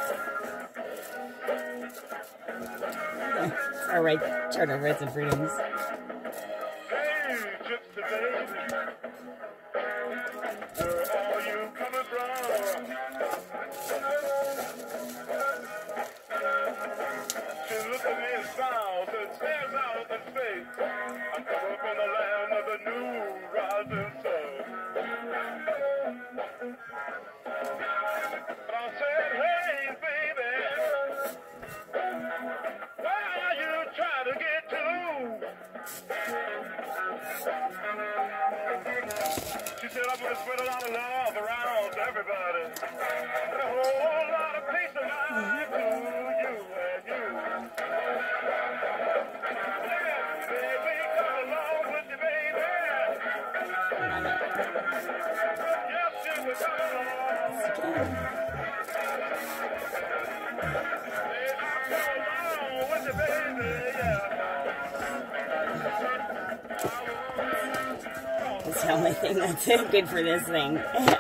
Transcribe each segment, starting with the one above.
Our right, charter rights and freedoms. Hey, gypsy baby, where are you coming from? She looked at me and smiled and stares out in space. I'm coming from the land of the new rising sun. But I said, hey, baby, where are you trying to get to? She said, I'm going to spread a lot of love around to everybody. And a whole lot of peace of mind to you and you. Yeah, baby, come along with you, baby. Yes, you will come along. Hey, I'll come along with you, baby, yeah. It's the only thing that's good for this thing.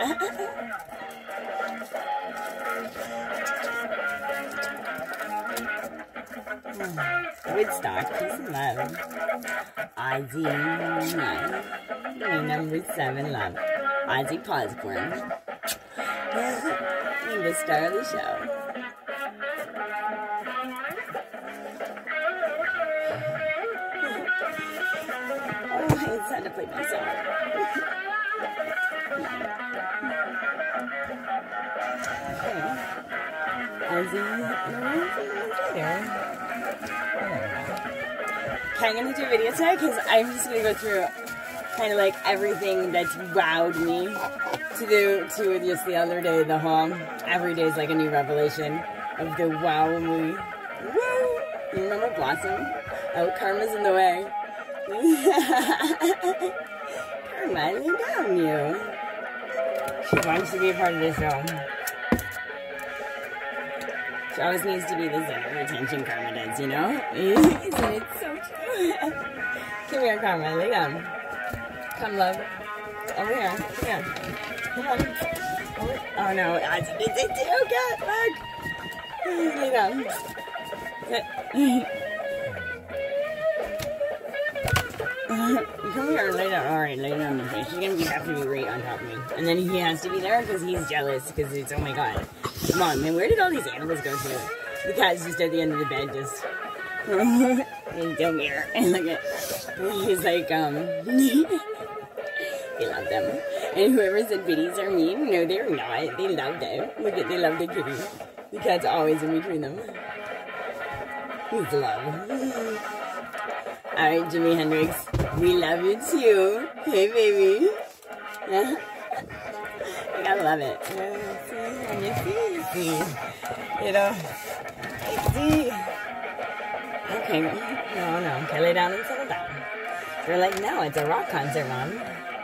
Woodstock, peace and love. Ozzy 9. Number 7, love. Ozzy Osbourne. And the star of the show. Oh, it's time to play my song. Okay. Ozzy. Okay, I'm gonna do a video today because I'm just gonna go through kind of like everything that's wowed me to just the other day. The whole every day is like a new revelation of the wow movie. Woo! You remember Blossom? Oh, Karma's in the way. Karma, lay down, you. She wants to be a part of the show. She always needs to be the center of attention, Karma does, you know? Isn't it so true? Come here, Karma, lay down. Come, love. Over here. Come Come on. Oh no, Ozzy needs it too. God, look. Lay down. Come here and lay down. Alright, lay down. She's gonna have to be right on top of me. And then he has to be there because he's jealous because it's, oh my god. Come on, man, where did all these animals go to? The cat's just at the end of the bed, just and don't care. And look at, he's like, they love them. And whoever said bitties are mean, no, they're not. They love them. Look at, they love the kitty. The cat's always in between them. It's love. Alright, Jimi Hendrix, we love you too. Hey, baby. I gotta love it. And you see, you know, see. Okay, no, okay, lay down and settle down. They're like, no, it's a rock concert, Mom.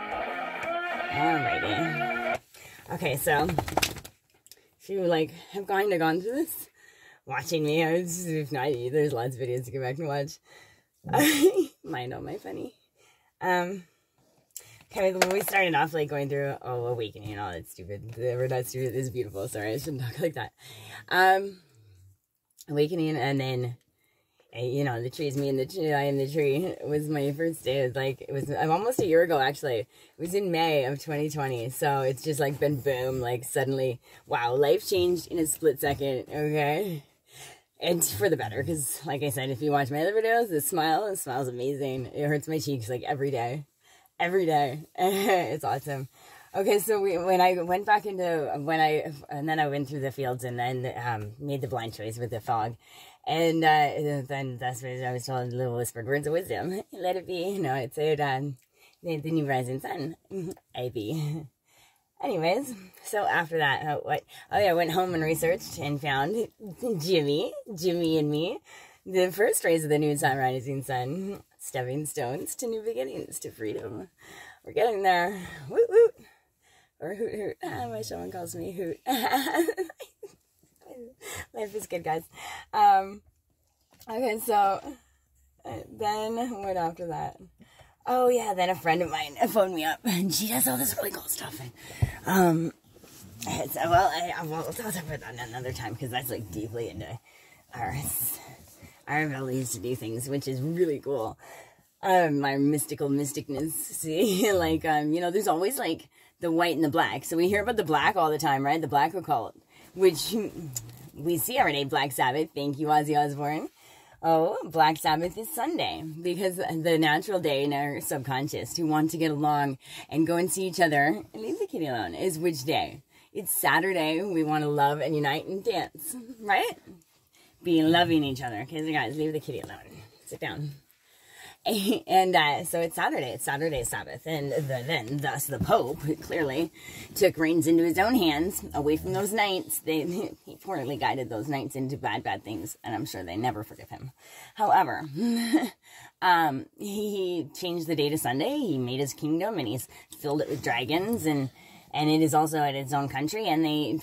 Alrighty. Okay, so, she would like, have kind of gone through this, watching me. If not, there's lots of videos to go back and watch. Mind, oh my funny. Okay, we started off like going through awakening and all that stupid. We're not stupid. It's beautiful. Sorry, I shouldn't talk like that. Awakening, and then you know, the trees. Me and the tree. I and the tree. It was my first day. It was almost a year ago actually. It was in May of 2020. So it's just like been boom. Like suddenly, wow, life changed in a split second. Okay. And for the better, because like I said, if you watch my other videos, the smile's amazing. It hurts my cheeks like every day. Every day. It's awesome. Okay, so when I went back into, and then I went through the fields and then made the blind choice with the fog. And then that's what I was told, little whispered words of wisdom. Let it be. No, it said the new rising sun. AB. Anyways, so after that, I went home and researched and found Jimmy and me, the first rays of the new sun, rising sun, stepping stones to new beginnings, to freedom. We're getting there. Woot woot. Or hoot hoot. My shaman calls me hoot. Life is good, guys. Okay, so then what after that? Oh yeah, then a friend of mine phoned me up, and she does all this really cool stuff. And Well, I'll talk about that another time because that's like deeply into our abilities to do things, which is really cool. My mysticness, see, like, there's always like the white and the black. So we hear about the black all the time, right? The black occult, which we see every day. Black Sabbath. Thank you, Ozzy Osbourne. Oh, Black Sabbath is Sunday because the natural day in our subconscious to want to get along and go and see each other and leave the kitty alone is which day? It's Saturday. We want to love and unite and dance, right? Be loving each other. Okay, so guys, leave the kitty alone. Sit down. And so it's Saturday. It's Saturday's Sabbath. And thus the Pope clearly took reins into his own hands away from those knights. He poorly guided those knights into bad things. And I'm sure they never forgive him. However, he changed the day to Sunday. He made his kingdom and he's filled it with dragons and it is also in its own country, and they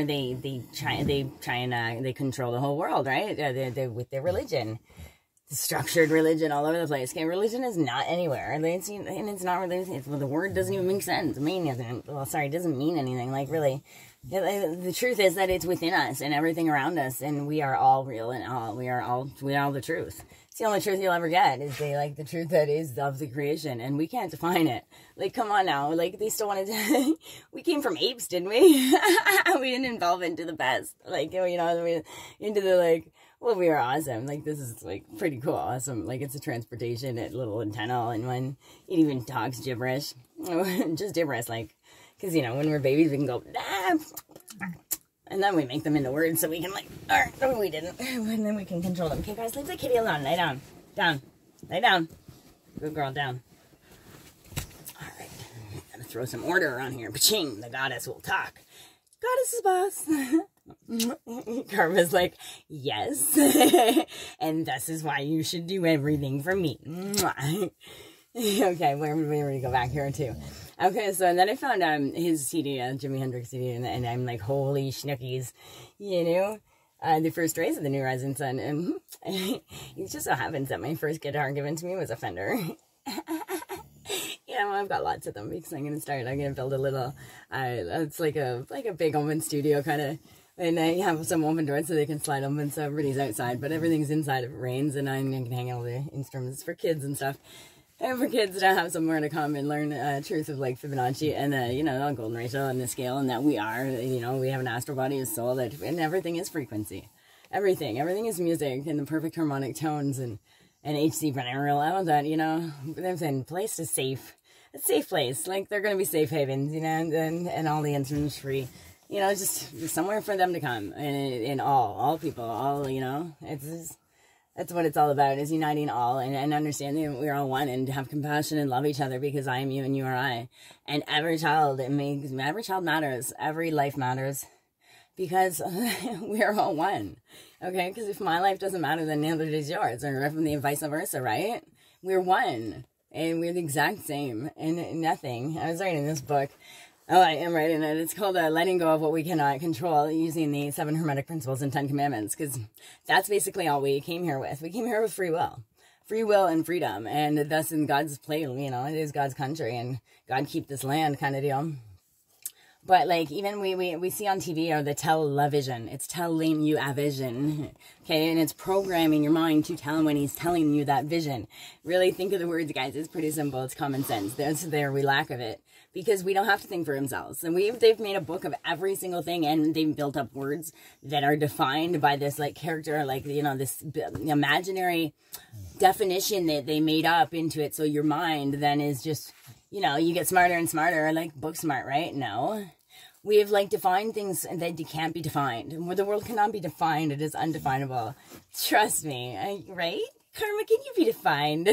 control the whole world, right? They with their religion. Structured religion all over the place. Okay, religion is not anywhere, and it's not really. The word doesn't even make sense. It doesn't mean anything. Like really, the truth is that it's within us and everything around us, and we are all real and all we are all the truth. It's the only truth you'll ever get is the truth that is of the creation, and we can't define it. Like, come on now, like they still wanted to. We came from apes, didn't we? We didn't evolve into the best, into the like. Well, we are awesome. Like, this is, like, pretty cool. Awesome. Like, it's a transportation at little antenna, and when it even talks gibberish. Just gibberish, like, because, when we're babies, we can go, ah, and then we make them into words so we can, like, no, we didn't. And then we can control them. Okay, guys, leave the kitty alone. Lay down. Down. Lay down. Good girl, down. All right. Gotta throw some order around here. Paching, the goddess will talk. Goddess is boss. Karma's like, yes, and this is why you should do everything for me. Okay, we're going to go back here too. Okay, so and then I found his CD, Jimi Hendrix CD, and I'm like, holy schnookies, the first rays of the New Rising Sun, and it just so happens that my first guitar given to me was a Fender. I've got lots of them because I'm going to build a little, it's like a big open studio kind of. And I have some open doors so they can slide open so everybody's outside, but everything's inside if it rains, and I can hang all the instruments for kids and stuff. And for kids to have somewhere to come and learn truth of like Fibonacci and the golden ratio and the scale, and that we are, we have an astral body, a soul, and everything is frequency. Everything is music and the perfect harmonic tones and HC binaural. I want that, I'm saying place is safe. A safe place. Like they're gonna be safe havens, and all the instruments free. Just somewhere for them to come, and all people, that's what it's all about, is uniting all, and understanding that we're all one, and have compassion and love each other, because I am you and you are I, and every child matters, every life matters, because we are all one, okay, because if my life doesn't matter, then neither does yours, or from the vice versa, right? We're one, and we're the exact same, and nothing. I was writing this book. Oh, I am writing it. It's called Letting Go of What We Cannot Control, using the 7 Hermetic Principles and 10 Commandments, because that's basically all we came here with. We came here with free will. Free will and freedom, and thus in God's play, it is God's country, and God keep this land kind of deal. But, like, even we see on TV, or the television, it's telling you a vision, okay? And it's programming your mind to tell him when he's telling you that vision. Really think of the words, guys. It's pretty simple. It's common sense. We lack of it. Because we don't have to think for themselves. And they've made a book of every single thing, and they've built up words that are defined by this, like, character, like, this imaginary definition that they made up into it. So your mind then is just, you get smarter and smarter, like book smart, right? No. We have, like, defined things that can't be defined. The world cannot be defined. It is undefinable. Trust me, right? Karma, can you be defined?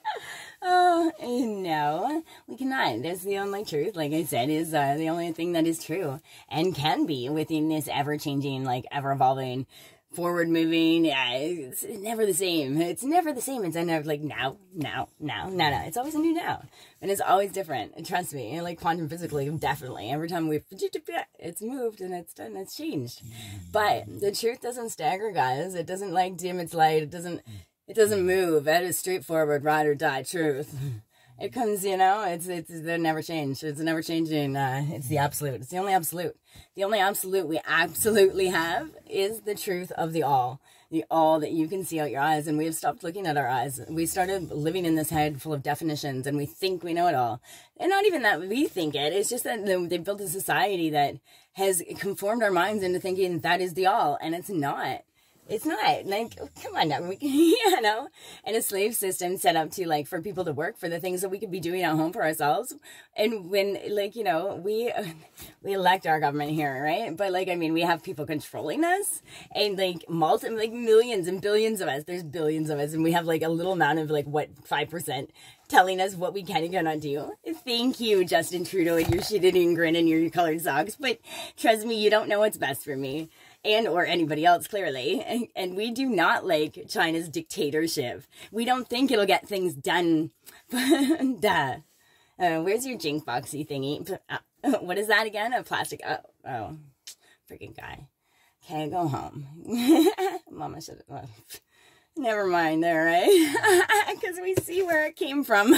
Oh, no, we cannot. That's the only truth, like I said, is the only thing that is true and can be within this ever-changing, like, ever-evolving, forward-moving. It's never the same. It's never the same. It's never like now. It's always a new now. And it's always different. And trust me, and like quantum physically, definitely. Every time it's moved and it's done, it's changed. But the truth doesn't stagger, guys. It doesn't, like, dim its light. It doesn't move. That is straightforward, ride or die truth. It comes, you know, they never change. It's never changing. It's the absolute. It's the only absolute. The only absolute we absolutely have is the truth of the all that you can see out your eyes. And we have stopped looking at our eyes. We started living in this head full of definitions, and we think we know it all. And not even that we think it. It's just that they built a society that has conformed our minds into thinking that is the all, and it's not. It's not. Like, come on now. You know? And a slave system set up to, like, for people to work for the things that we could be doing at home for ourselves. And when, like, you know, we elect our government here, right? But, like, I mean, we have people controlling us. And, like, millions and billions of us. There's billions of us. And we have, like, a little amount of, like, what, 5% telling us what we can and cannot do. Thank you, Justin Trudeau, and your shit-eating grin and your colored socks. But trust me, you don't know what's best for me. And or anybody else, clearly. And we do not like China's dictatorship. We don't think it'll get things done. Duh. Where's your Jink Boxy thingy? What is that again? A plastic... Oh. Freaking guy. Okay, go home. Mama should have... Never mind there, right? Because we see where it came from.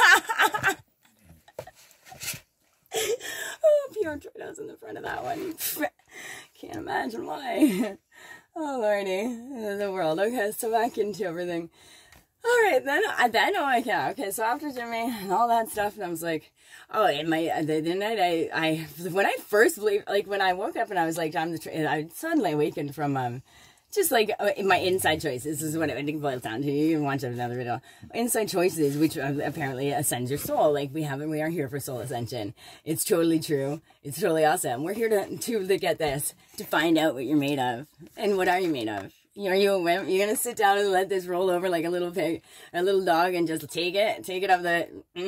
Oh, Pierre Trudeau's in the front of that one. Can't imagine why. Oh, Lordy. The world. Okay, so back into everything. All right, okay, so after Jimmy and all that stuff, and I was like, oh, and the night when I first believed, like, when I woke up and I was like, I suddenly awakened from, just like my inside choices is what it boils down to. You can watch another video. Inside choices, which apparently ascends your soul. Like we are here for soul ascension. It's totally true. It's totally awesome. We're here to get this, to find out what you're made of. And what are you made of? Are you a wimp? You're gonna sit down and let this roll over like a little pig, a little dog, and just take it up the.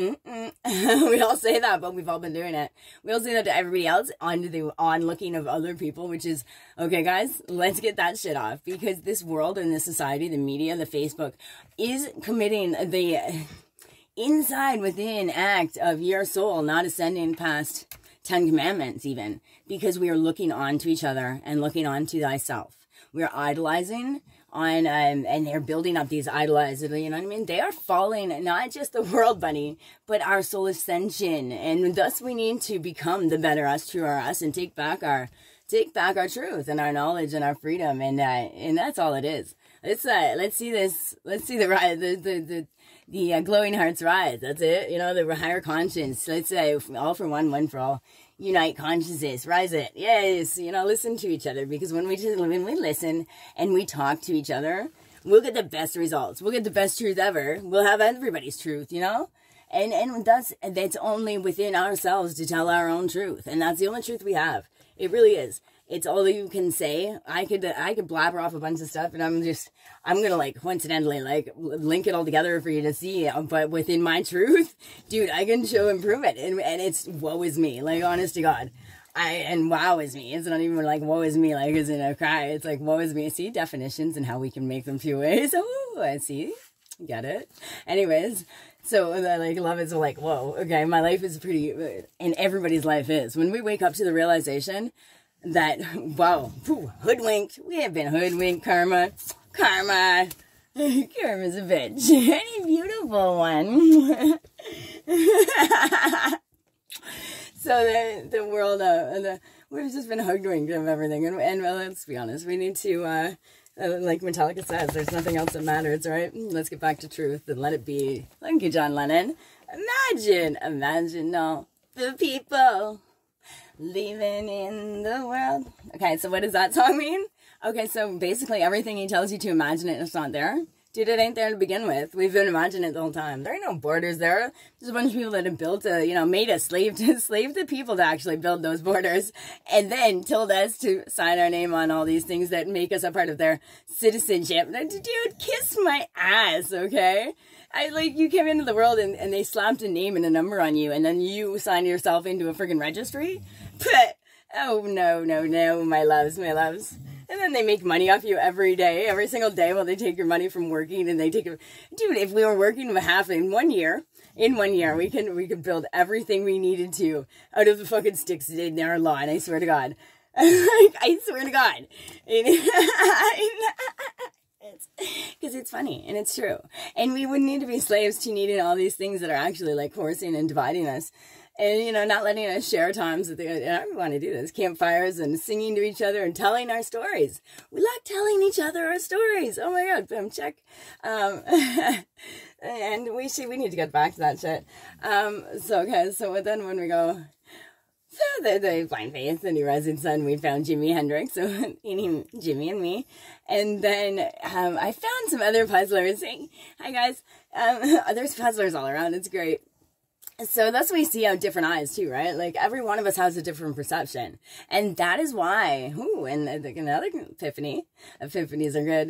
We all say that, but we've all been doing it. We all say that to everybody else on the onlooking of other people, which is okay, guys. Let's get that shit off, because this world and this society, the media, the Facebook, is committing the inside within act of your soul not ascending past 10 commandments, even because we are looking on to each other and looking on to thyself. We're idolizing on, and they're building up these idolizers, you know what I mean? They are following not just the world, bunny, but our soul ascension. And thus we need to become the better us, truer us, and take back our truth and our knowledge and our freedom. And that's all it is. Let's see the rise, the glowing hearts rise. That's it. You know, the higher conscience. Let's say all for one, one for all. Unite consciousness, rise it. Yes, you know, listen to each other, because when we listen and we talk to each other, we'll get the best results. We'll get the best truth ever. We'll have everybody's truth, you know? And that's only within ourselves to tell our own truth. And that's the only truth we have. It really is. It's all that you can say. I could blabber off a bunch of stuff, and I'm gonna like coincidentally like link it all together for you to see. But within my truth, dude, I can show and prove it, and it's woe is me, like honest to God. And wow is me. It's not even like woe is me, like as in a cry. It's like woe is me. See definitions and how we can make them few ways. Oh, I see. Get it? Anyways. So, like, love is like, whoa, okay, my life is pretty, and everybody's life is. When we wake up to the realization that, wow, hoodwinked, we have been hoodwinked, karma, karma's a bitch, any beautiful one. So the world, we've just been hoodwinked of everything, and well, let's be honest, we need to, like Metallica says, there's nothing else that matters, right? Let's get back to truth and let it be. Thank you, John Lennon. Imagine all the people living in the world. Okay, so what does that song mean? Okay, so basically everything he tells you to imagine it, it's not there. Dude, it ain't there to begin with. We've been imagining it the whole time. There ain't no borders there. There's a bunch of people that have built made us slave the people to actually build those borders, and then told us to sign our name on all these things that make us a part of their citizenship. Dude, kiss my ass, okay? You came into the world and they slapped a name and a number on you, and then you signed yourself into a friggin' registry? But, oh, no, my loves. And then they make money off you every single day while they take your money from working, and they take it. Dude, if we were working half in 1 year, we could build everything we needed to out of the fucking sticks in our law, and I swear to God. I swear to God. Because it's funny and it's true. And we wouldn't need to be slaves to needing all these things that are actually like coercing and dividing us. And, you know, not letting us share times that and I want to do this, campfires and singing to each other and telling our stories. We like telling each other our stories. Oh my God, boom, check. And we need to get back to that shit. So then when we go, so the Blind Faith, the New Rising Sun, we found Jimi Hendrix, so Jimmy and me. And then I found some other puzzlers. Hey, hi guys. There's puzzlers all around. It's great. So that's when we see how different eyes too, right? Like every one of us has a different perception. And that is why, and another epiphanies are good.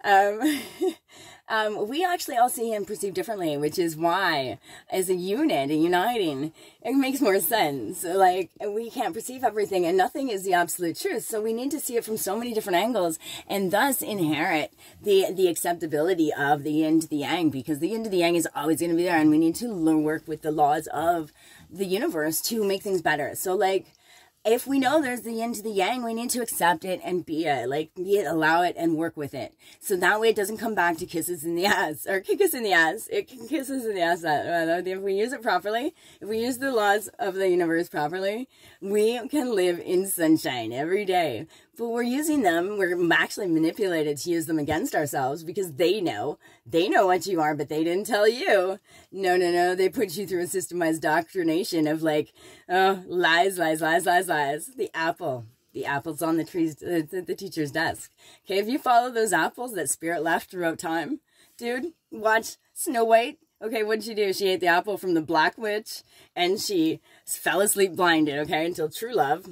We actually all see and perceive differently, which is why as a unit and uniting, it makes more sense. Like we can't perceive everything and nothing is the absolute truth. So we need to see it from so many different angles and thus inherit the acceptability of the yin to the yang, because the yin to the yang is always going to be there and we need to work with the laws of the universe to make things better. So like, if we know there's the yin to the yang, we need to accept it and be it, allow it and work with it. So that way it doesn't come back to kiss us in the ass or kick us in the ass. It can kiss us in the ass. If we use it properly, if we use the laws of the universe properly, we can live in sunshine every day. But we're using them, we're actually manipulated to use them against ourselves because they know what you are, but they didn't tell you. No, they put you through a systemized doctrination of like, oh, lies. The apple's on the trees, the teacher's desk. Okay, if you follow those apples that Spirit left throughout time, dude, watch Snow White. Okay, what did she do? She ate the apple from the Black Witch and she fell asleep blinded, okay, until true love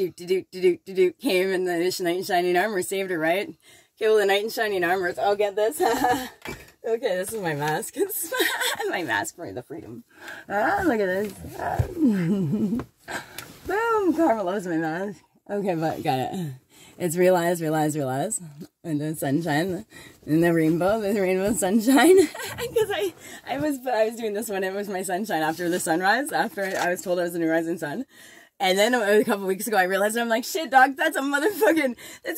came and the knight in shining armor saved her, right? Okay, well, the knight in shining armor, I'll get this. Okay, this is my mask. It's my mask for the freedom. Look at this. Boom, Karma loves my mask. Okay, but got it. It's realize. And the sunshine, and the rainbow sunshine. Because I was doing this when it was my sunshine after the sunrise, after I was told I was a new rising sun. And then a couple weeks ago, I realized, I'm like, shit, dog, that's a motherfucking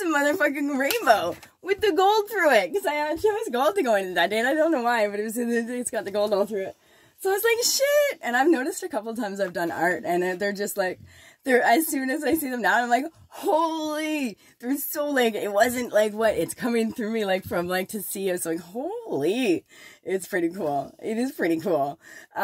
rainbow with the gold through it. Because I chose gold to go in that day, and I don't know why, but it's got the gold all through it. So I was like, shit. And I've noticed a couple times I've done art, and they're just like, as soon as I see them now, I'm like, holy, they're so like, it wasn't like what, it's coming through me, like from like to see, it's like, holy, it's pretty cool. It is pretty cool.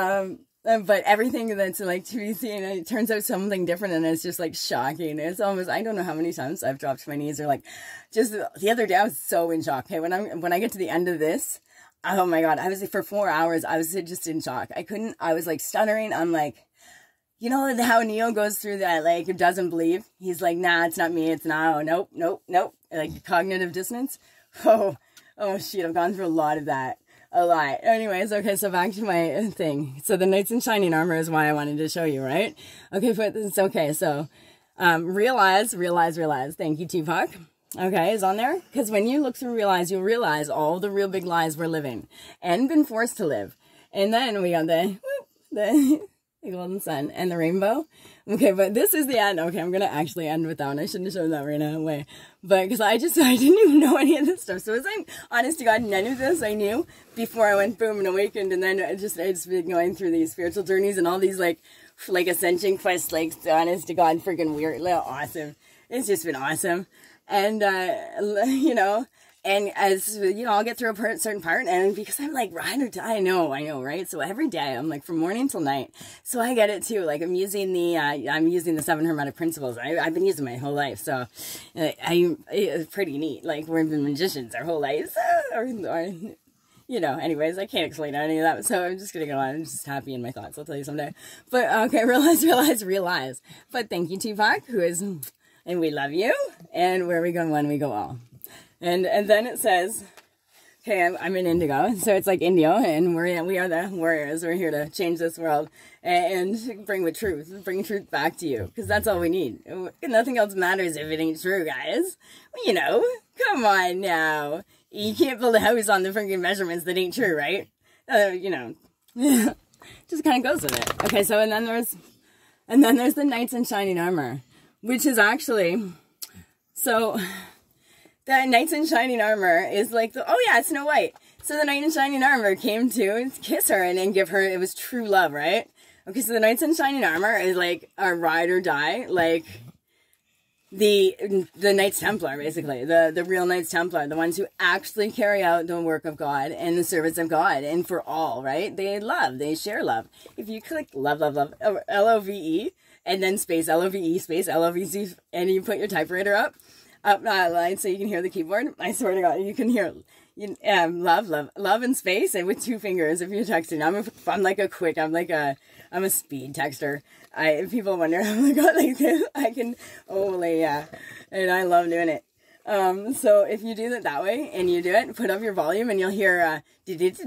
But everything that's like to be seen, it turns out something different and it's just like shocking. It's almost, I don't know how many times I've dropped to my knees or like, just the other day I was so in shock. Okay, when I get to the end of this, oh my God, I was like, for 4 hours, I was just in shock. I was like stuttering. I'm like, you know how Neo goes through that, like, doesn't believe? He's like, nah, it's not me. It's not, oh, nope. Like cognitive dissonance. Oh shit, I've gone through a lot of that. A lot. Anyways, okay, so back to my thing. So the knights in shining armor is why I wanted to show you, right? Okay, but it's okay. So, realize. Thank you, Tupac. Okay, is on there? Because when you look through realize, you'll realize all the real big lies we're living and been forced to live. And then we got the golden sun and the rainbow. Okay, but this is the end. Okay, I'm going to actually end with that one. I shouldn't have shown that right away. But because I didn't even know any of this stuff. So as I'm honest to God, none of this I knew before I went boom and awakened. And then I just been going through these spiritual journeys and all these like ascension quests, like honest to God, freaking weird, awesome. It's just been awesome. And, you know, and as, you know, I'll get through a certain part, and because I'm like, ride or die, I know, right? So every day, I'm like, from morning till night. So I get it too. Like, I'm using the 7 Hermetic Principles. I've been using my whole life. So, it's pretty neat. Like, we've been magicians our whole lives. Or, you know, anyways, I can't explain any of that. So I'm just going to go on. I'm just happy in my thoughts. I'll tell you someday. But, okay, realize. But thank you, Tupac, and we love you. And where we go one, we go all. And then it says, okay, I'm in Indigo, so it's like Indio, and we are the warriors. We're here to change this world and bring truth back to you, because that's all we need. Nothing else matters if it ain't true, guys. You know, come on now. You can't build a house on the freaking measurements that ain't true, right? You know, just kind of goes with it. Okay, so and then there's the knights in shining armor, which is actually so. the knights in shining armor is like the, oh yeah, Snow White. So the knight in shining armor came to kiss her and give her, it was true love, right? Okay, so the knights in shining armor is like a ride or die, like the Knights Templar, basically, the real Knights Templar, the ones who actually carry out the work of God and the service of God, and for all, right? They love, they share love. If you click love, love, love, L-O-V-E, and then space L-O-V-E, space L-O-V-C, and you put your typewriter up line so you can hear the keyboard, I swear to God, you can hear love, love, love in space, and with 2 fingers if you're texting. I'm like a quick, I'm a speed texter. People wonder, oh my God, like I can, yeah, and I love doing it. So if you do it that way, and you do it, put up your volume, and you'll hear, you'll hear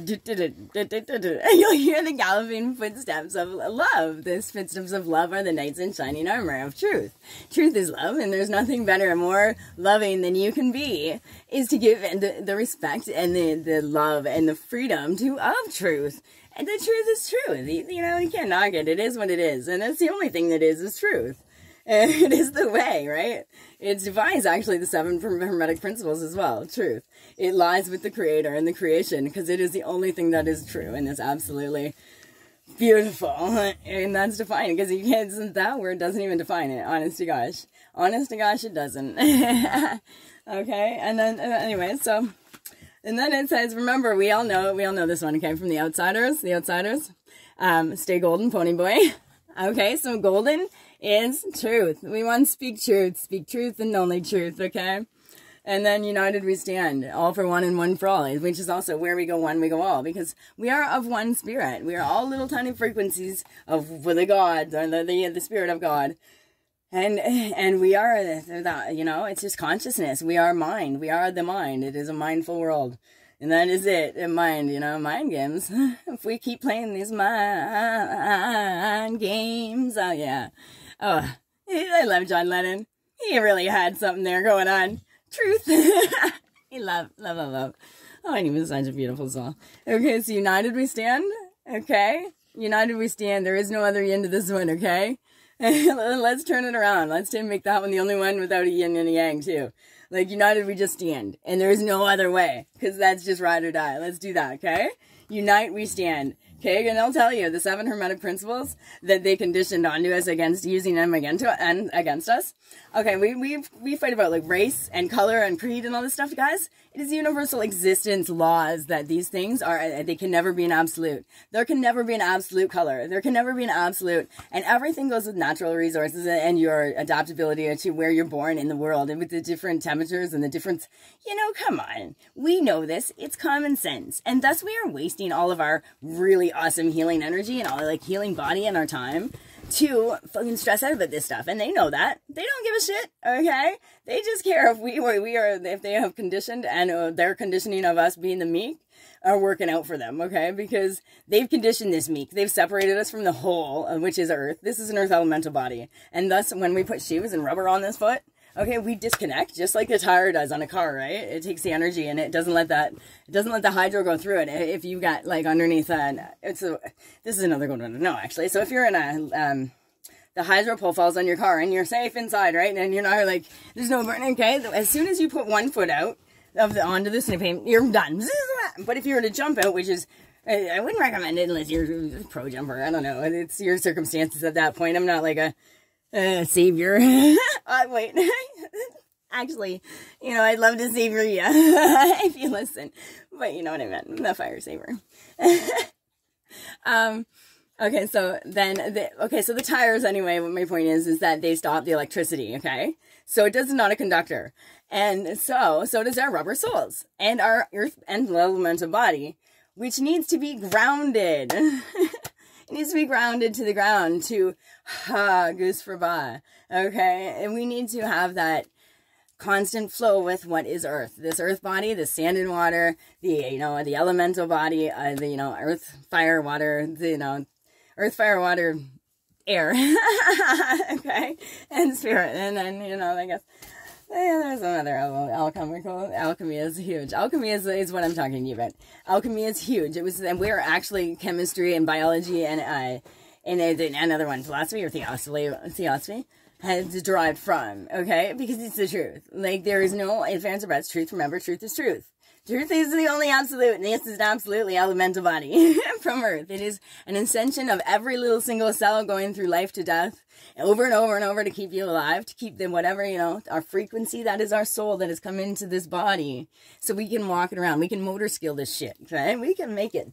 the galloping footsteps of love. These footsteps of love are the knights in shining armor of truth. Truth is love, and there's nothing better and more loving than you can be, is to give the respect and the love and the freedom of truth. And the truth is truth. You know, you can't knock it. It is what it is. And that's the only thing that is truth. And it is the way, right? It defines actually the 7 Hermetic principles as well. Truth. It lies with the Creator and the creation because it is the only thing that is true. And it's absolutely beautiful. And that's defining because you can't, that word doesn't even define it. Honest to gosh. Honest to gosh, it doesn't. Okay. And then, anyway, so... And then it says, remember, we all know this one, okay, from The Outsiders, stay golden, pony boy. Okay, so golden is truth. We want to speak truth and only truth, okay? And then united we stand, all for one and one for all, which is also where we go one, we go all, because we are of one spirit. We are all little tiny frequencies of the gods, or the spirit of God. And we are, you know, it's just consciousness. We are mind. We are the mind. It is a mindful world. And that is it. And mind, you know, mind games. If we keep playing these mind games. Oh, yeah. Oh, I love John Lennon. He really had something there going on. Truth. He love. Oh, and he was such a beautiful song. Okay, so united we stand. Okay. United we stand. There is no other yin to this one, okay? Let's turn it around. Let's make that one the only one without a yin and a yang too. Like united we just stand. And there is no other way. Because that's just ride or die. Let's do that, okay? Unite we stand. Okay, and I'll tell you, the 7 Hermetic principles that they conditioned onto us against using them against us. Okay, we fight about like race and color and creed and all this stuff, guys. It is universal existence laws that these things are, they can never be an absolute. There can never be an absolute color. There can never be an absolute, and everything goes with natural resources and your adaptability to where you're born in the world and with the different temperatures and the different, you know, come on. We know this. It's common sense. And thus we are wasting all of our really awesome healing energy and all like healing body and our time to fucking stress out about this stuff, and they know that. They don't give a shit, okay? They just care if if they have conditioned and their conditioning of us being the meek are working out for them, okay? Because they've conditioned this meek. They've separated us from the whole, which is Earth. This is an Earth elemental body, and thus when we put shoes and rubber on this foot, okay, we disconnect just like the tire does on a car, right? It takes the energy and it doesn't let the hydro go through it. If you got like underneath this is another good one to know actually. So if you're in the hydro pole falls on your car and you're safe inside, right? And you're not like, there's no burning, okay? As soon as you put one foot out onto the snipping, you're done. But if you were to jump out, which is, I wouldn't recommend it unless you're a pro jumper. I don't know. It's your circumstances at that point. I'm not like a savior. Wait. Actually, you know, I'd love to savor you if you listen. But you know what I meant. The fire saver. Okay, so then, so the tires, anyway, what my point is that they stop the electricity, okay? So it does not a conductor. And so does our rubber soles. And our earth and elemental body, which needs to be grounded. It needs to be grounded to the ground to goose for ba. Okay? And we need to have that constant flow with what is earth. This earth body, the sand and water, the elemental body, earth, fire, water, earth, fire, water, air. Okay? And spirit. And then, I guess there's another alchemical. Alchemy is huge. Alchemy is what I'm talking to you about. Alchemy is huge. And we're actually chemistry and biology and another one, philosophy or theosophy. has derived from, okay? Because it's the truth. Like, there is no ifs, ands, or buts. Truth, remember, truth is truth. Truth is the only absolute, and this is an absolutely elemental body from Earth. It is an ascension of every little single cell going through life to death, over and over and over to keep you alive, to keep them whatever, you know, our frequency, that is our soul that has come into this body. So we can walk it around. We can motor skill this shit, okay? We can make it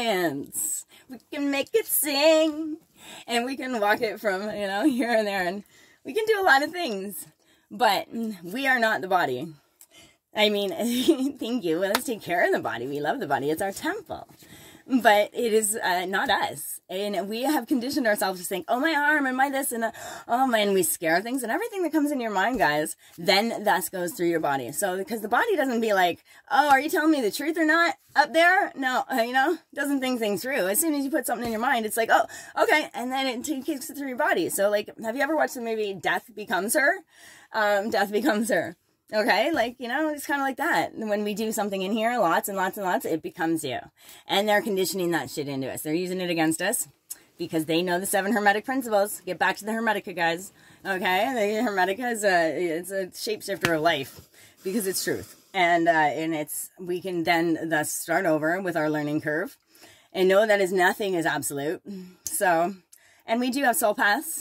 dance. We can make it sing. And we can walk it from, you know, here and there. And we can do a lot of things. But we are not the body. I mean, thank you. Let's take care of the body. We love the body. It's our temple. But it is not us. And we have conditioned ourselves to think, oh, my arm and my this and oh, my, and we scare things. And everything that comes in your mind, guys, then that goes through your body. So because the body doesn't be like, oh, are you telling me the truth or not up there? No, you know, doesn't think things through. As soon as you put something in your mind, it's like, oh, okay. And then it takes it through your body. So like, have you ever watched the movie Death Becomes Her? Death Becomes Her. Okay, like, you know, it's kind of like that. When we do something in here, lots and lots and lots, it becomes you. And they're conditioning that shit into us. They're using it against us because they know the 7 Hermetic principles. Get back to the Hermetica, guys. Okay, the Hermetica is it's a shapeshifter of life because it's truth. And we can then thus start over with our learning curve and know that nothing is absolute. So, and we do have soul paths.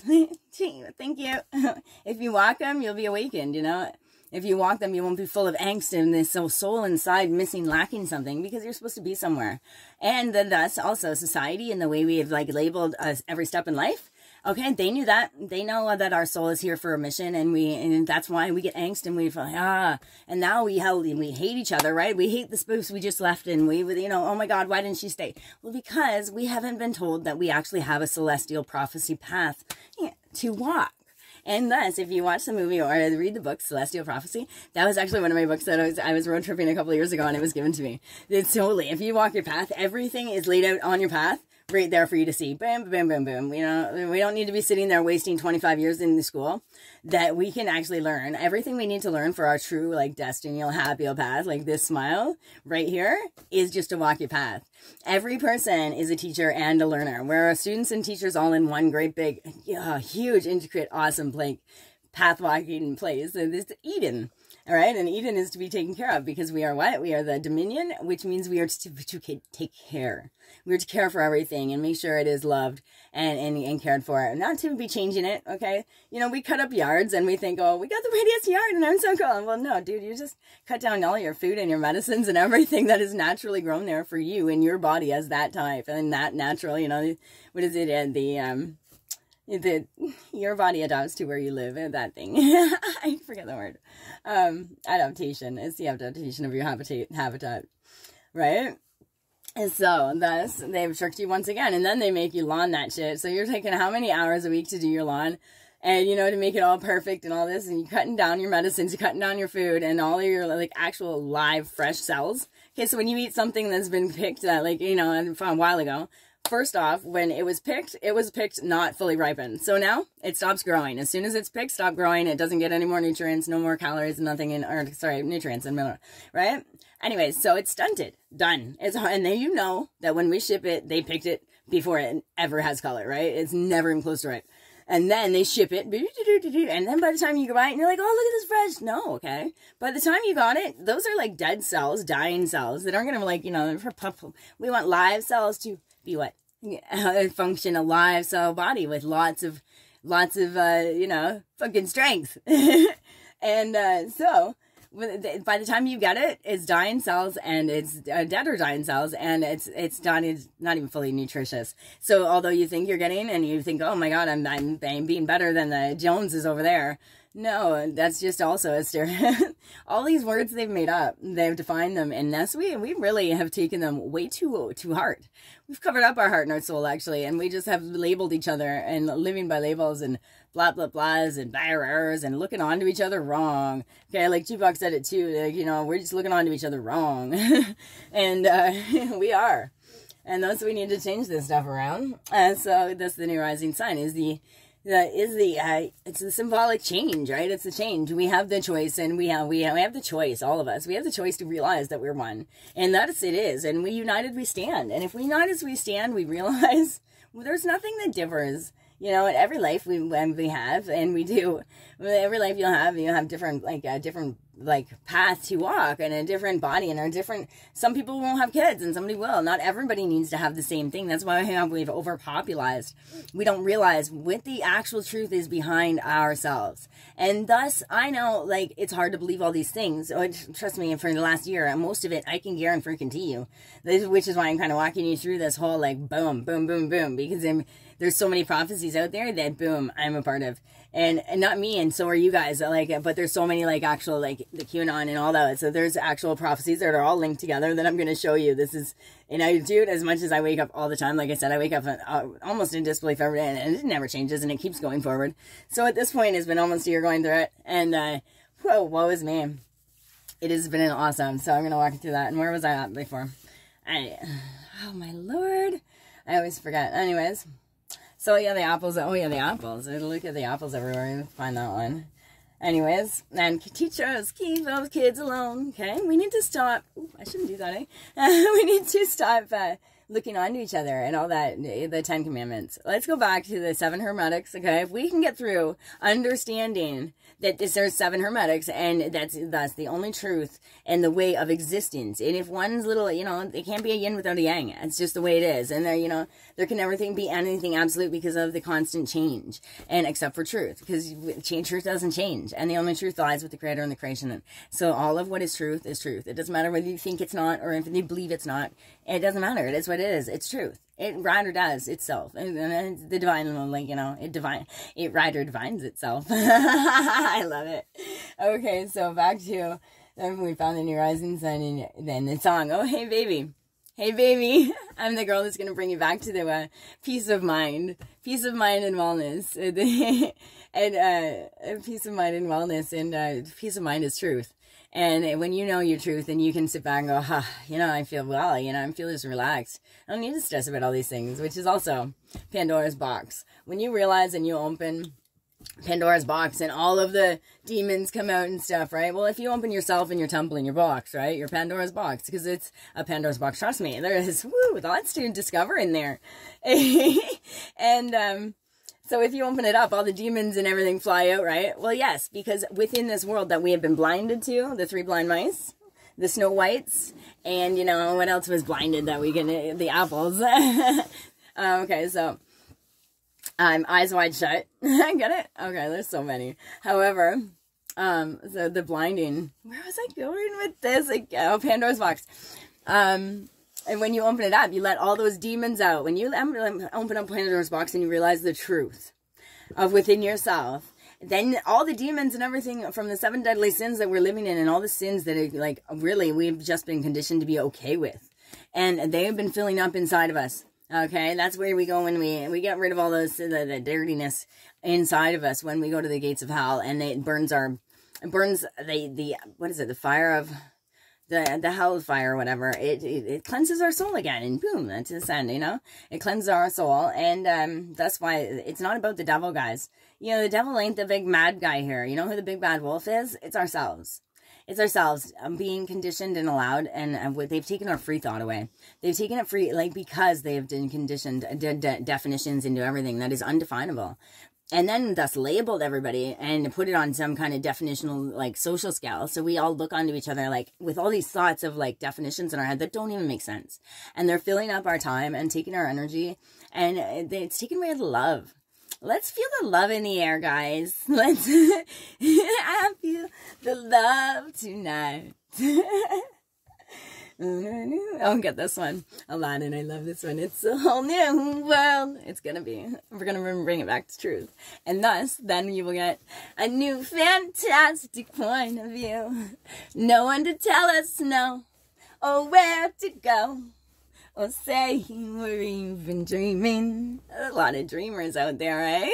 Thank you. If you walk them, you'll be awakened, you know. If you walk them, you won't be full of angst and this soul inside missing, lacking something because you're supposed to be somewhere. And then thus also society and the way we have like labeled us every step in life. Okay, they knew that. They know that our soul is here for a mission, and that's why we get angst and we feel and now we hate each other, right? We hate the spouse we just left, and we, you know, oh my God, why didn't she stay? Well, because we haven't been told that we actually have a celestial prophecy path to walk. And thus, if you watch the movie or read the book, Celestial Prophecy, that was actually one of my books that I was road tripping a couple of years ago and it was given to me. It's totally, if you walk your path, everything is laid out on your path, right there for you to see. Bam, bam, bam, bam. You know, we don't need to be sitting there wasting 25 years in the school. That we can actually learn everything we need to learn for our true, like, destiny, happy path. Like this smile right here is just to walk your path. Every person is a teacher and a learner. We're students and teachers all in one great big, huge, intricate, awesome, like, path walking place. And this is Eden. All right, and Eden is to be taken care of because we are what? We are the dominion, which means we are to take care. We are to care for everything and make sure it is loved and cared for. Not to be changing it, okay? You know, we cut up yards and we think, oh, we got the prettiest yard and I'm so cool. Well, no, dude, you just cut down all your food and your medicines and everything that is naturally grown there for you in your body as that type and that natural, you know, what is it? Your body adapts to where you live and that thing. I forget the word. Adaptation. It's the adaptation of your habitat. Right? And so, thus, they've tricked you once again. And then they make you lawn that shit. So you're taking how many hours a week to do your lawn? And, you know, to make it all perfect and all this. And you're cutting down your medicines, you're cutting down your food and all of your, like, actual live, fresh cells. Okay, so when you eat something that's been picked, like, you know, from a while ago, first off, when it was picked not fully ripened. So now it stops growing. As soon as it's picked, stop growing. It doesn't get any more nutrients, no more calories, nothing nutrients and mineral, right? Anyways, so it's stunted, done. And then you know that when we ship it, they picked it before it ever has color, right? It's never even close to ripe. And then they ship it, and then by the time you go by it, and you're like, oh, look at this fresh. No, okay. By the time you got it, those are like dead cells, dying cells that aren't going to, like, you know, we want live cells to be what? Function a live cell body with lots of, you know, fucking strength. And so, by the time you get it, it's dying cells and it's dead or dying cells and it's not even fully nutritious. So although you think you're getting and you think, oh my God, I'm being better than the Joneses over there. No, that's just also a all these words they've made up, they've defined them, and thus we really have taken them way too heart. We've covered up our heart and our soul, actually, and we just have labeled each other and living by labels and blah, blah, blahs and barriers and looking onto each other wrong. Okay, like Tupac said it too, like, you know, we're just looking onto each other wrong. And we are. And thus we need to change this stuff around. So that's the new rising sign it's the symbolic change, right? It's the change. We have the choice, and we have the choice, all of us. We have the choice to realize that we're one. And that's it is. And we united we stand. And if we unite as we stand, we realize well, there's nothing that differs. You know, in every life we have, and we do, every life you have different, different path to walk, and a different body, and a different, some people won't have kids and somebody will. Not everybody needs to have the same thing. That's why we've overpopularized. We don't realize what the actual truth is behind ourselves. And thus, I know, like, it's hard to believe all these things. Trust me, for the last year, and most of it, I can guarantee you. Which is why I'm kind of walking you through this whole, like, boom, boom, boom, boom. Because there's so many prophecies out there that, boom, I'm a part of. And not me, and so are you guys, but there's so many, actual, the QAnon and all that, so there's actual prophecies that are all linked together that I'm going to show you. This is, and I do it as much as I wake up all the time. Like I said, I wake up almost in disbelief every day, and it never changes, and it keeps going forward. So at this point, it's been almost a year going through it, and, whoa, woe is me. It has been awesome, so I'm going to walk you through that. And where was I at before? Oh my Lord, I always forget. Anyways. So, yeah, the apples. Oh, yeah, the apples. Look at the apples everywhere. You find that one. Anyways, and teachers, keep those kids alone, okay? We need to stop. Ooh, I shouldn't do that, eh? We need to stop looking onto each other and all that, the 10 Commandments. Let's go back to the 7 Hermetics, okay? If we can get through understanding that there's 7 Hermetics, and that's the only truth and the way of existence. And if one's little, it can't be a yin without a yang. It's just the way it is. And there can never be anything absolute because of the constant change. And except for truth, because truth doesn't change. And the only truth lies with the Creator and the creation. So all of what is truth is truth. It doesn't matter whether you think it's not or if you believe it's not. It doesn't matter. It is what it is. It's truth. It rider does itself, and the divine, it rider divines itself. I love it. Okay, so back to we found the new rising sun, and then the song. Oh, hey baby, I'm the girl that's gonna bring you back to the peace of mind and wellness, and peace of mind and wellness, and peace of mind is truth. And when you know your truth, and you can sit back and go, I feel well, I feel just relaxed. I don't need to stress about all these things, which is also Pandora's box. When you realize and you open Pandora's box and all of the demons come out and stuff, right? Well, if you open yourself and your temple and your box, right? Your Pandora's box, because it's a Pandora's box. Trust me, there is, lots to discover in there. And, so if you open it up, all the demons and everything fly out, right? Well, yes, because within this world that we have been blinded to, the 3 blind mice, the Snow Whites, and, what else was blinded that we can, the apples. Okay, so, Eyes Wide Shut. Get it? Okay, there's so many. However, so the blinding, where was I going with this? Pandora's box. And when you open it up, you let all those demons out. When you open up Pandora's box and you realize the truth of within yourself, then all the demons and everything from the 7 deadly sins that we're living in, and all the sins that are, really we've just been conditioned to be okay with. And they have been filling up inside of us. Okay, that's where we go when we get rid of all those, the dirtiness inside of us when we go to the gates of hell, and it burns the fire of... the hellfire or whatever, it cleanses our soul again, and boom, that's the sun, it cleanses our soul. And that's why it's not about the devil, guys. The devil ain't the big mad guy here. You know who the big bad wolf is? It's ourselves. It's ourselves being conditioned and allowed, and they've taken our free thought away. They've taken it free, because they have been conditioned definitions into everything that is undefinable. And then thus labeled everybody and put it on some kind of definitional, social scale. So we all look onto each other, with all these thoughts of, definitions in our head that don't even make sense. And they're filling up our time and taking our energy. And it's taking away the love. Let's feel the love in the air, guys. Let's I feel the love tonight. I'll get this one. Aladdin, I love this one. It's a whole new world. We're gonna bring it back to truth. And thus, then you will get a new fantastic point of view. No one to tell us no, or where to go, or say we're even dreaming. A lot of dreamers out there, eh?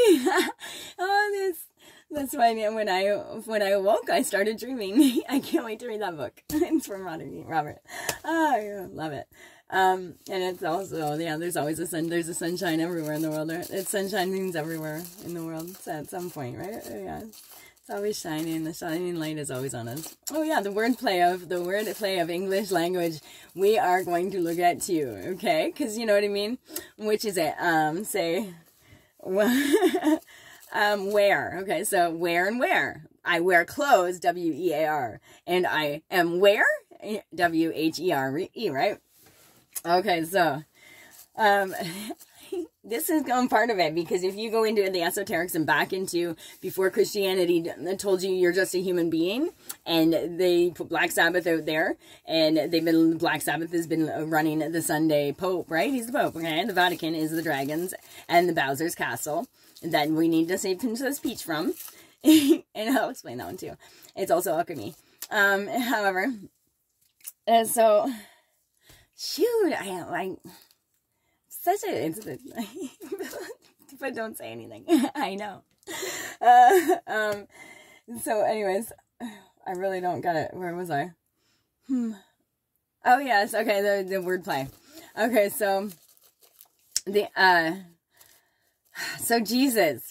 That's why when I awoke, I started dreaming. I can't wait to read that book. It's from Robert. Oh, I love it. And it's also, there's always there's a sunshine everywhere in the world. Sunshine means everywhere in the world at some point, right? Yeah. It's always shining. The shining light is always on us. Oh yeah, the wordplay of English language we are going to look at too, okay? Because you know what I mean? Which is it? Say, Wear. Okay, so wear and wear. I wear clothes, W-E-A-R. And I am where? W-H-E-R-E, right? Okay, so, this is part of it, because if you go into the esoterics and back into before Christianity told you you're just a human being, and they put Black Sabbath out there, and Black Sabbath has been running the Sunday Pope, right? He's the Pope, okay? The Vatican is the dragons and the Bowser's castle that we need to save Princess Peach from. And I'll explain that one too. It's also alchemy. However, so, shoot, I such a, but don't say anything. I know. So anyways, I really don't get it. Where was I? Oh yes, okay, the wordplay. Okay, so so Jesus.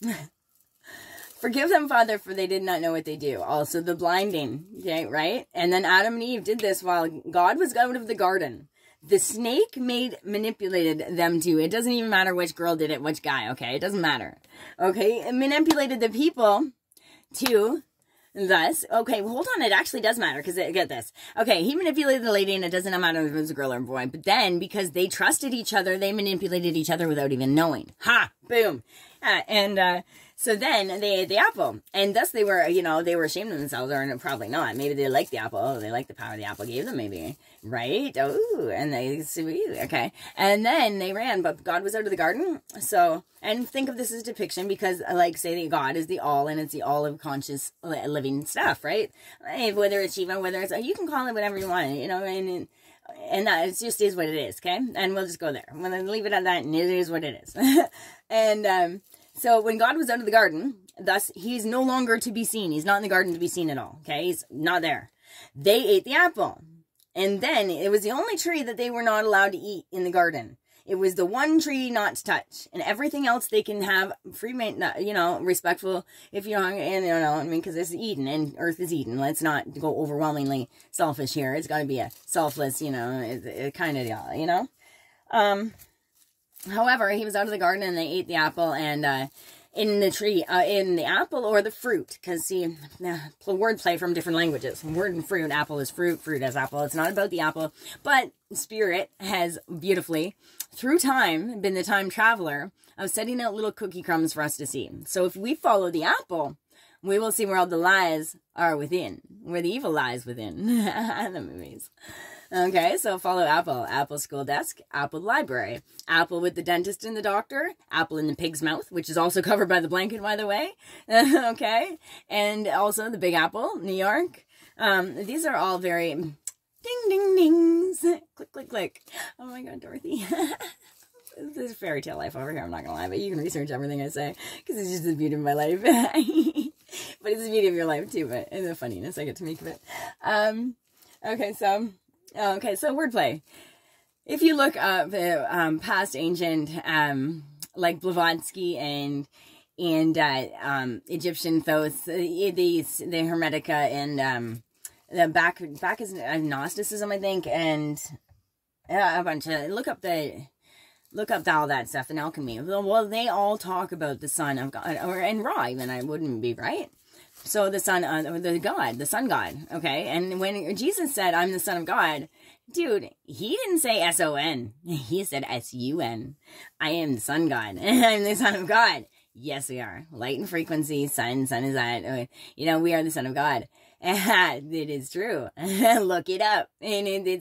Forgive them, Father, for they did not know what they do. Also the blinding, okay, right? And then Adam and Eve did this while God was out of the garden. The snake manipulated them to, it doesn't even matter which girl did it, which guy, okay? It doesn't matter. Okay? It manipulated the people to, thus, okay, well, hold on, it actually does matter, because get this. Okay, he manipulated the lady, and it doesn't matter if it was a girl or a boy, but then, because they trusted each other, they manipulated each other without even knowing. Ha! Boom! So then they ate the apple, and thus they were, they were ashamed of themselves, or probably not. Maybe they liked the apple. Oh, they liked the power the apple gave them, maybe. Right? Oh, and they, okay. And then they ran, but God was out of the garden. So, and think of this as depiction, because, like, say that God is the all, and it's the all of conscious living stuff, right? Whether it's Shiva, whether it's, you can call it whatever you want, and that it just is what it is, okay? And we'll just go there. We'll leave it at that, and it is what it is. And, so when God was out of the garden, thus he's no longer to be seen. He's not in the garden to be seen at all. Okay, he's not there. They ate the apple, and then it was the only tree that they were not allowed to eat in the garden. It was the one tree not to touch, and everything else they can have free, respectful. If you're hungry, because it's Eden and Earth is Eden. Let's not go overwhelmingly selfish here. It's got to be a selfless, kind of deal, However, he was out of the garden, and they ate the apple, and in the tree, in the apple or the fruit, because see, wordplay from different languages. Word and fruit, apple is fruit, fruit as apple. It's not about the apple, but Spirit has beautifully, through time, been the time traveler of setting out little cookie crumbs for us to see. So if we follow the apple, we will see where all the lies are within, where the evil lies within. The movies. Okay, so follow Apple. Apple school desk, Apple library, Apple with the dentist and the doctor, Apple in the pig's mouth, which is also covered by the blanket, by the way. Okay, and also the Big Apple, New York. These are all very ding, ding, dings. Click, click, click. Oh my God, Dorothy. This is fairy tale life over here, I'm not gonna lie, but you can research everything I say, because it's just the beauty of my life. But it's the beauty of your life too, but and the funniness I get to make of it. Okay, so wordplay. If you look up past ancient, like Blavatsky and Egyptian Thoth, the Hermetica, and the back is Gnosticism, I think, and a bunch of look up all that stuff in alchemy. Well, they all talk about the Son of God, and Ra, even, I wouldn't be right. So the Son, the Son God, okay? And when Jesus said, I'm the Son of God, dude, he didn't say S-O-N. He said S-U-N. I am the Son God. I'm the Son of God. Yes, we are. Light and frequency, sun is that. We are the Son of God. It is true. Look it up. And it's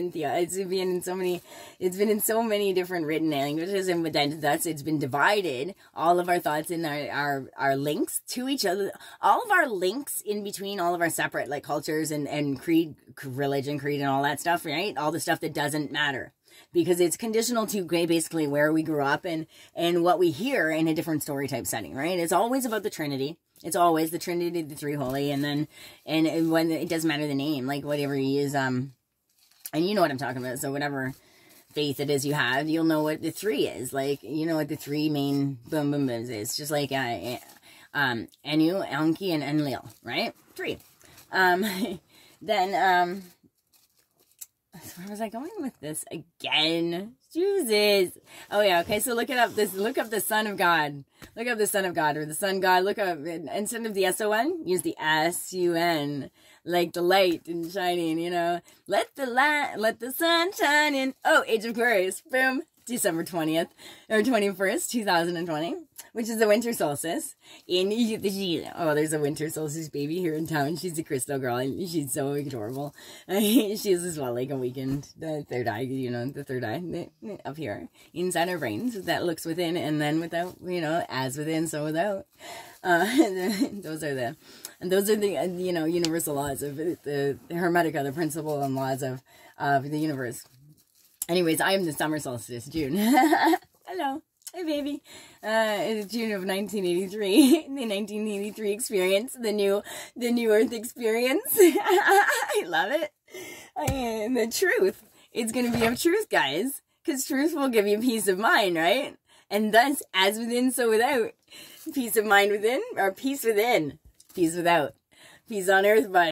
been in so many different written languages, and then thus it's been divided. All of our thoughts and our links to each other, all of our links in between all of our separate like cultures and creed, religion, creed, and all that stuff, right? All the stuff that doesn't matter. Because it's conditional to basically where we grew up and what we hear in a different story type setting, right? It's always about the Trinity. It's always the Trinity, the Three Holy, and when it doesn't matter the name, like whatever you use, and you know what I'm talking about. So whatever faith it is you have, you'll know what the three is. Like, you know what the three main boom boom booms is. It's just like Anu, Enki, and Enlil, right? Three. Then Where was I going with this again? Jesus. Oh yeah, okay, so look up the Son of God. Look up the Son of God, or the Sun God. Look up, instead of the S-O-N, use the S-U-N. Like the light and shining, you know. Let the sun shine in. Oh, Age of Aquarius. Boom. December 20th, or 21st, 2020, which is the winter solstice. Oh, there's a winter solstice baby here in town. She's a crystal girl, and she's so adorable. She is as well like awakened, the third eye, you know, the third eye up here, inside our brains, that looks within, and then without, you know, as within, so without. Those are the, you know, universal laws of the Hermetica, the principle and laws of the universe. Anyways, I am the summer solstice, June. Hello. Hey, baby. It's June of 1983. The 1983 experience. The new Earth experience. I love it. And the truth. It's going to be of truth, guys. Because truth will give you peace of mind, right? And thus, as within, so without. Peace of mind within, or peace within. Peace without. Peace on earth, bye.